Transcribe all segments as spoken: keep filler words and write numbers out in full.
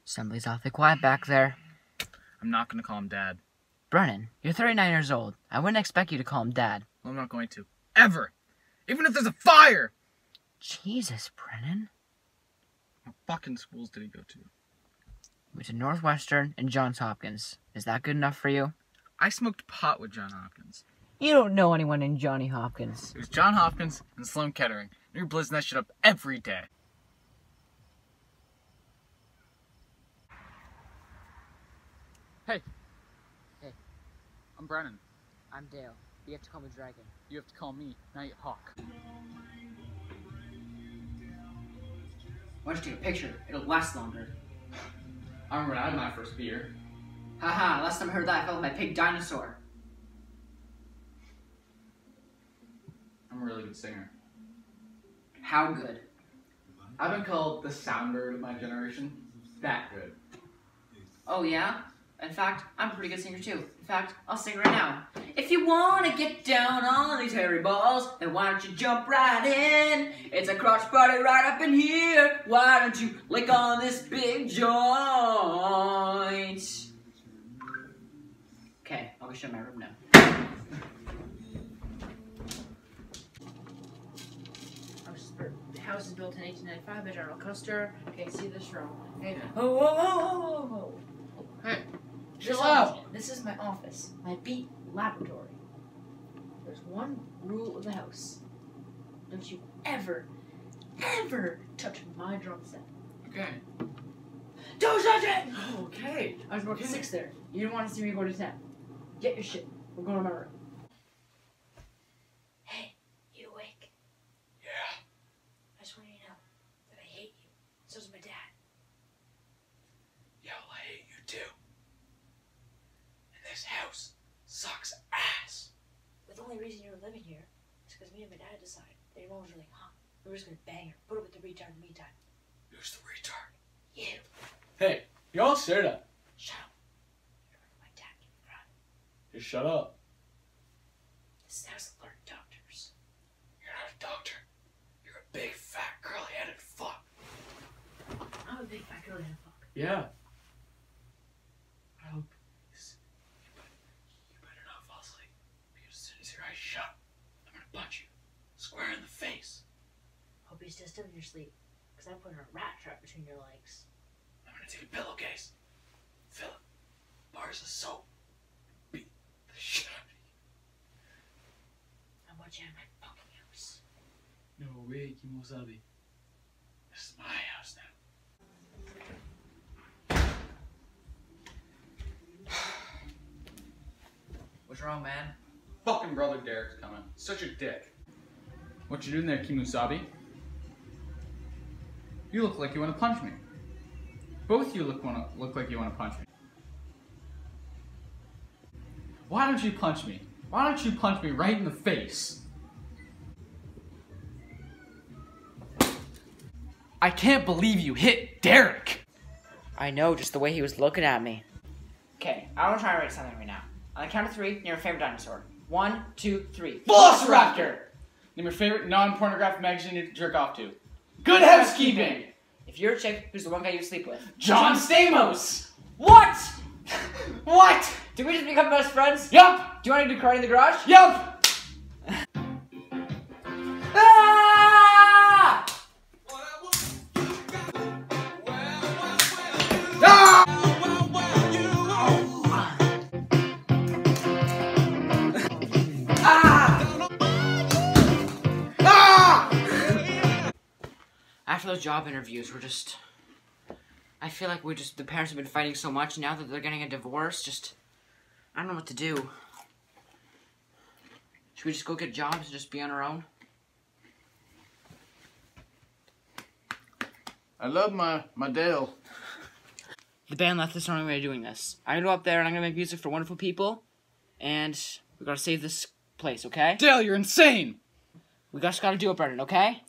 Somebody's awfully quiet back there. I'm not going to call him Dad. Brennan, you're thirty-nine years old. I wouldn't expect you to call him Dad. Well, I'm not going to. Ever! Even if there's a fire! Jesus, Brennan. What fucking schools did he go to? He went to Northwestern and Johns Hopkins. Is that good enough for you? I smoked pot with John Hopkins. You don't know anyone named Johnny Hopkins. It was John Hopkins and Sloan Kettering. You're blizzing that shit up every day. Hey. Hey. I'm Brennan. I'm Dale. You have to call me Dragon. You have to call me Nighthawk. Why don't you take a picture? It'll last longer. I remember when I had my first beer. Haha, last time I heard that I felt like my pig dinosaur. I'm a really good singer. How good? I've been called the soundbird of my generation. That good. Oh yeah? In fact, I'm a pretty good singer too. In fact, I'll sing right now. If you wanna get down on these hairy balls, then why don't you jump right in? It's a crotch party right up in here. Why don't you lick on this big joint? Okay, I'll go show my room now. The house is built in eighteen ninety-five by General Custer. Okay, see this room. Okay. Oh, whoa, whoa, whoa, whoa, whoa. Hey, This chill is- out. This is my office, my beat laboratory. There's one rule of the house. Don't you ever, ever touch my drum set. Okay. Don't touch it! Okay. I was about to six there. You didn't want to see me go to ten. Get your shit. We're going to my room. Hey, you awake? Yeah. I just want you to know that I hate you. So does my dad. Yo, I hate you too. And this house sucks ass. But the only reason you were living here is because me and my dad decided that your mom was really hot. We were just gonna bang her, put her with the retard in the meantime. Who's the retard? You. Hey, y'all shut up. Shut up. You're gonna make my dad get me crying. Just shut up. This house of learned doctors. You're not a doctor. You're a big, fat, curly-headed fuck. I'm a big fat girl and fuck. Yeah. I hope you, you, better, you better not fall asleep. Because as soon as your eyes shut, I'm gonna punch you square in the face. Hope you stay still in your sleep, because I'm putting a rat trap between your legs. I'm gonna take a pillowcase, fill it, bars of soap, and beat the shit out of you. I want you in my fucking house. No way, Kimosabi. This is my house now. What's wrong, man? Fucking brother Derek's coming. Such a dick. What you doing there, Kimusabi? You look like you want to punch me. Both you look wanna look like you want to punch me. Why don't you punch me? Why don't you punch me right in the face? I can't believe you hit Derek! I know, just the way he was looking at me. Okay, I want to try to write something right now. On the count of three, name your favorite dinosaur. One, two, three. Velociraptor! Name your favorite non-pornographic magazine to jerk off to. Good housekeeping! If you're a chick, who's the one guy you sleep with? John Stamos! What? What? Did we just become best friends? Yup! Do you want to do karate in the garage? Yup! Ah! Ah! After those job interviews, we're just... I feel like we just... The parents have been fighting so much now that they're getting a divorce. Just... I don't know what to do. Should we just go get jobs and just be on our own? I love my, my Dale. The band left us the only way of doing this. I'm gonna go up there and I'm gonna make music for wonderful people. And we gotta save this place, okay? Dale, you're insane! We just gotta do it, Brendan, okay?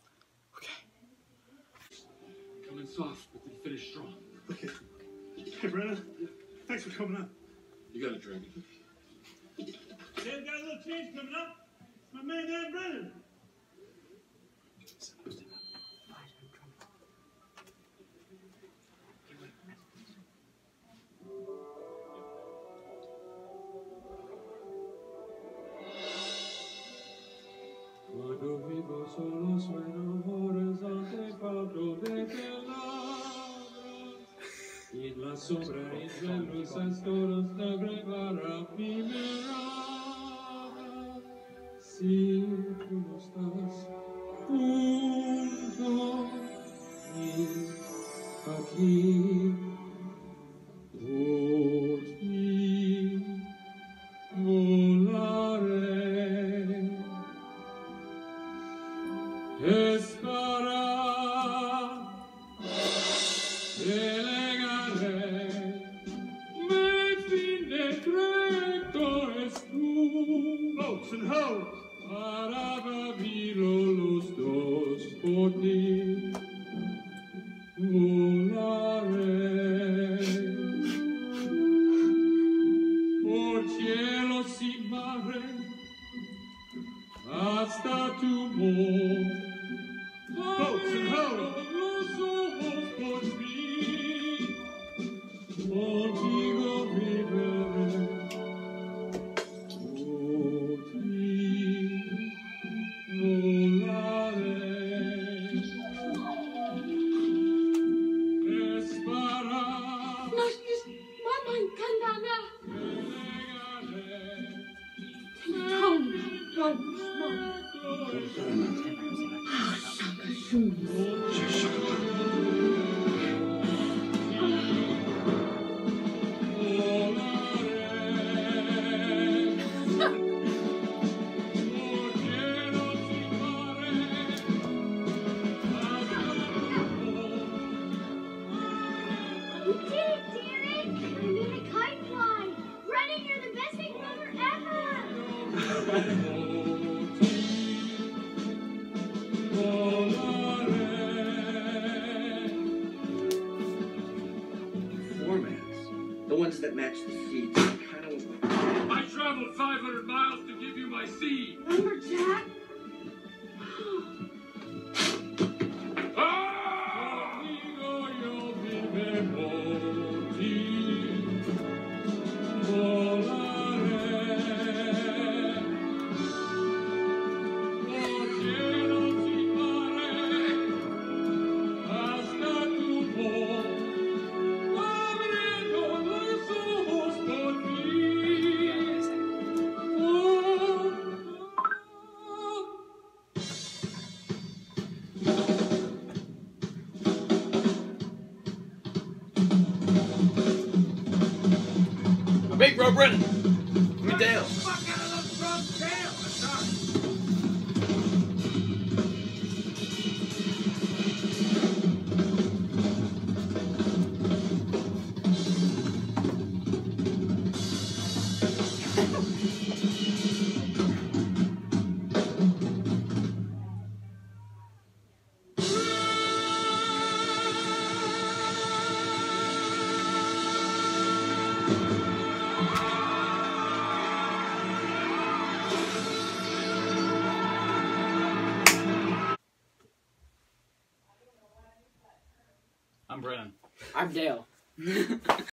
Come in soft, but then finish strong. Okay. Hey, Brennan. Thanks for coming up. You got a drink. Hey, we got a little change coming up. It's my man, Dan Brennan. sopra il cielo s'ascolta prepara primera. Si tú no estás junto a mí, aquí por ti volaré. Estará, delegaré, me fin de recto es tú. Boats and hoes. Para Babilo los dos por ti volaré. Por cielos y mares hasta tu voz. Boats and hoes. Los ojos por ti, contigo viviré. Por ti volaré. Es para Mama and Kandana. You did it, Derek! I made a kite fly! Brennan, you're the best big brother ever! Formats. The ones that match the seeds. Kind of. I traveled five hundred miles to give you my seed. Lumberjack? Contigo yo vive por ti volaré. Por cielos y mares hasta tu voz. Abriendo los ojos por ti. Oh, Big bro, Brennan. Give me Dale. fuck out of the front tail! I'm sorry. I'm Brennan. I'm Dale.